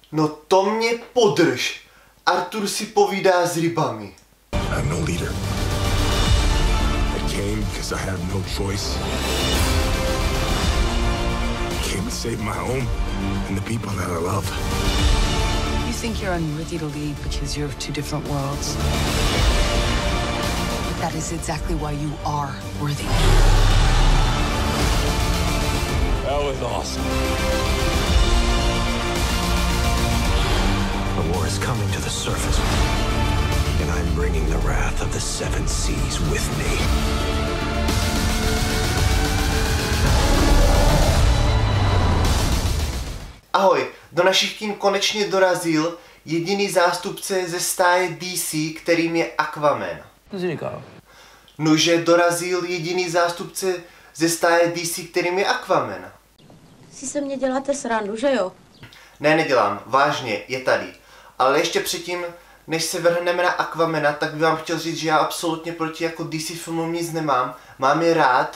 No to mě podrž. Arthur si povídá s rybami. I'm no leader. I came because I had no choice. I came to save my home and the people that I love. You think you're unworthy to lead because you're of two different worlds. But that is exactly why you are worthy. That was awesome. The war is coming to the surface, and I'm bringing the wrath of the seven seas with me. Ahoj, do našich kin konečně dorazil jediný zástupce ze stáje DC, kterým je Aquaman. Co jsi říkal? Nože dorazil jediný zástupce ze stáje DC, kterým je Aquaman. Si se mě děláte srandu, že jo? Ne, nedělám, vážně, je tady. Ale ještě předtím, než se vrhneme na Aquamana, tak bych vám chtěl říct, že já absolutně proti jako DC filmům nic nemám. Mám je rád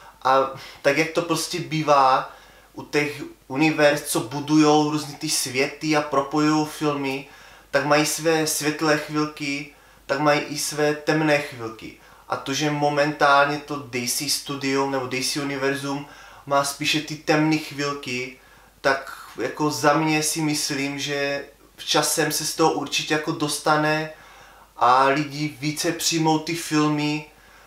a tak jak to prostě bývá u těch univerz, co budujou různý ty světy a propojují filmy, tak mají své světlé chvilky, tak mají i své temné chvilky. A to, že momentálně to DC studio nebo DC univerzum má spíše ty temné chvilky, tak jako za mě si myslím, že časem se z toho určitě jako dostane a lidi více přijmou ty filmy,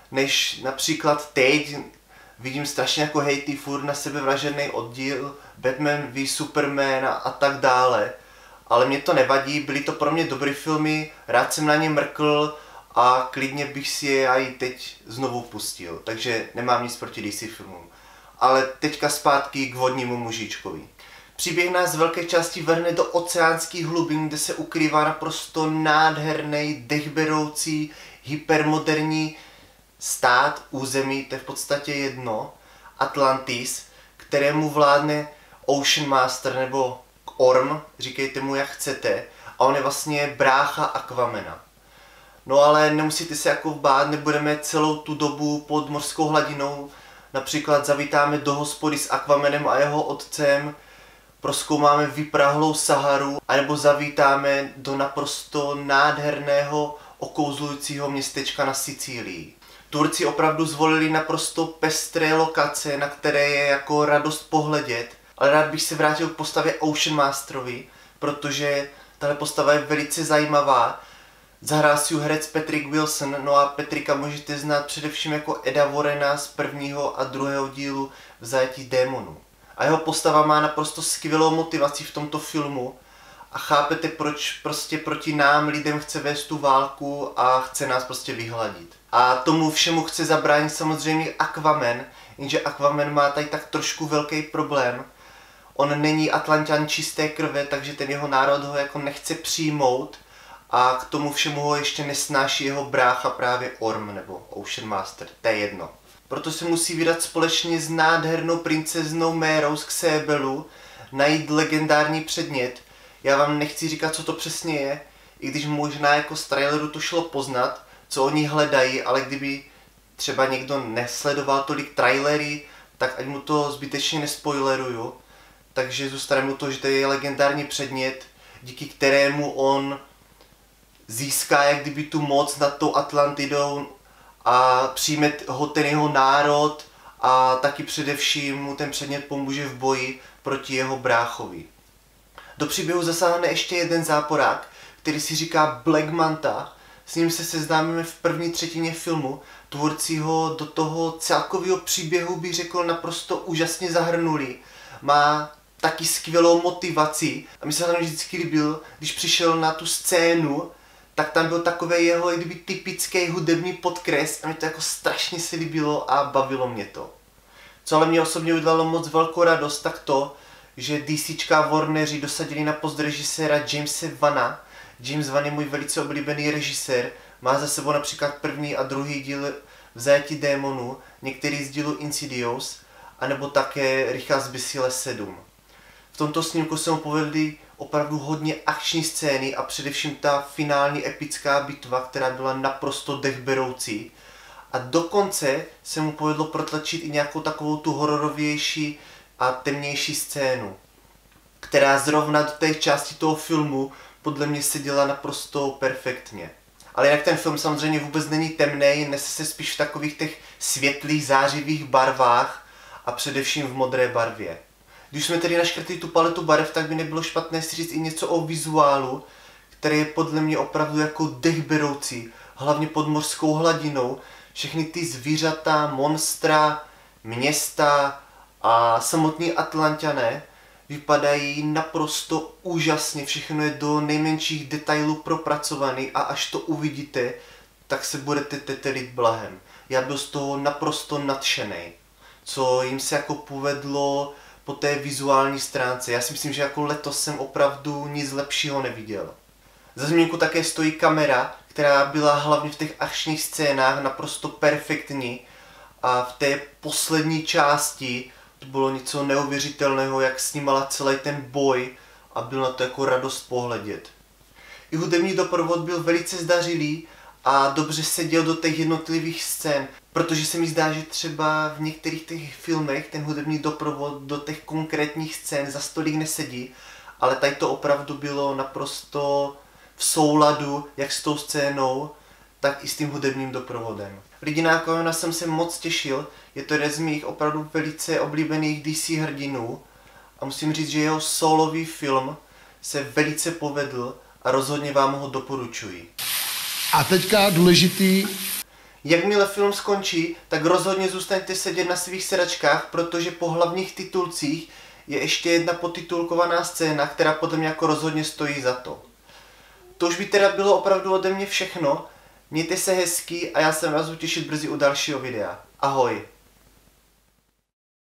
než například teď vidím strašně jako hejty furt na sebevražedný oddíl, Batman v Superman a tak dále. Ale mě to nevadí, byly to pro mě dobré filmy, rád jsem na ně mrkl a klidně bych si je i teď znovu pustil, takže nemám nic proti DC filmům. Ale teďka zpátky k vodnímu mužičkovi. Příběh nás z velké části vrhne do oceánských hlubin, kde se ukrývá naprosto nádherný, dechberoucí, hypermoderní stát, území, to je v podstatě jedno, Atlantis, kterému vládne Ocean Master nebo Orm, říkejte mu jak chcete, a on je vlastně brácha Aquamana. No ale nemusíte se jako bát, nebudeme celou tu dobu pod mořskou hladinou, například zavítáme do hospody s Aquamanem a jeho otcem, prozkoumáme vyprahlou Saharu, anebo zavítáme do naprosto nádherného okouzlujícího městečka na Sicílii. Tvůrci opravdu zvolili naprosto pestré lokace, na které je jako radost pohledět, ale rád bych se vrátil k postavě Ocean Masterovi, protože tahle postava je velice zajímavá. Zahrál si ju herec Patrick Wilson, no a Patricka můžete znát především jako Eda Warrena z prvního a druhého dílu V zajetí démonů. A jeho postava má naprosto skvělou motivaci v tomto filmu a chápete, proč prostě proti nám lidem chce vést tu válku a chce nás prostě vyhladit. A tomu všemu chce zabránit samozřejmě Aquaman, jenže Aquaman má tady tak trošku velký problém. On není Atlanťan čisté krve, takže ten jeho národ ho jako nechce přijmout a k tomu všemu ho ještě nesnáší jeho brácha právě Orm nebo Ocean Master, to je jedno. Proto se musí vydat společně s nádhernou princeznou Mérou z Xébelu najít legendární předmět. Já vám nechci říkat, co to přesně je, i když možná jako z traileru to šlo poznat, co oni hledají, ale kdyby třeba někdo nesledoval tolik trailery, tak ať mu to zbytečně nespoileruju. Takže zůstane mu to, že to je legendární předmět, díky kterému on získá jak kdyby tu moc nad tou Atlantidou a přijme ho ten jeho národ a taky především mu ten předmět pomůže v boji proti jeho bráchovi. Do příběhu zasáhne ještě jeden záporák, který si říká Black Manta. S ním se seznámíme v první třetině filmu. Tvůrci ho do toho celkového příběhu bych řekl naprosto úžasně zahrnuli. Má taky skvělou motivaci a mi se hlavně vždycky líbil, když přišel na tu scénu, tak tam byl takový jeho kdyby typický hudební podkres a mi to jako strašně se líbilo a bavilo mě to. Co ale mě osobně udělalo moc velkou radost, tak to, že DCčka Warneri dosadili na post režiséra Jamese Vana. James Wan je můj velice oblíbený režisér, má za sebou například první a druhý díl V zajetí démonů, některý z dílů Insidious, anebo také Rychle zbysile 7. V tomto snímku se mu povedly opravdu hodně akční scény a především ta finální epická bitva, která byla naprosto dechberoucí. A dokonce se mu povedlo protlačit i nějakou takovou tu hororovější a temnější scénu. která zrovna do té části toho filmu podle mě seděla naprosto perfektně. Ale jinak ten film samozřejmě vůbec není temný, nese se spíš v takových těch světlých, zářivých barvách a především v modré barvě. Když jsme tedy naškrtli tu paletu barev, tak by nebylo špatné si říct i něco o vizuálu, který je podle mě opravdu jako dechberoucí, hlavně pod mořskou hladinou. Všechny ty zvířata, monstra, města a samotní Atlanťané vypadají naprosto úžasně, všechno je do nejmenších detailů propracovaný a až to uvidíte, tak se budete tetelit blahem. Já byl z toho naprosto nadšený, co jim se jako povedlo po té vizuální stránce. Já si myslím, že jako letos jsem opravdu nic lepšího neviděl. Za zmínku také stojí kamera, která byla hlavně v těch akčních scénách naprosto perfektní a v té poslední části to bylo něco neuvěřitelného, jak snímala celý ten boj a byl na to jako radost pohledět. I hudební doprovod byl velice zdařilý a dobře seděl do těch jednotlivých scén, protože se mi zdá, že třeba v některých těch filmech ten hudební doprovod do těch konkrétních scén za stolik nesedí, ale tady to opravdu bylo naprosto v souladu jak s tou scénou, tak i s tím hudebním doprovodem. Lidi na Aquamana jsem se moc těšil, je to jeden z mých opravdu velice oblíbených DC hrdinů a musím říct, že jeho solový film se velice povedl a rozhodně vám ho doporučuji. A teďka důležitý. Jakmile film skončí, tak rozhodně zůstaňte sedět na svých sedačkách, protože po hlavních titulcích je ještě jedna podtitulkovaná scéna, která podle mě jako rozhodně stojí za to. To už by teda bylo opravdu ode mě všechno. Mějte se hezky a já se vás budu těšit brzy u dalšího videa. Ahoj.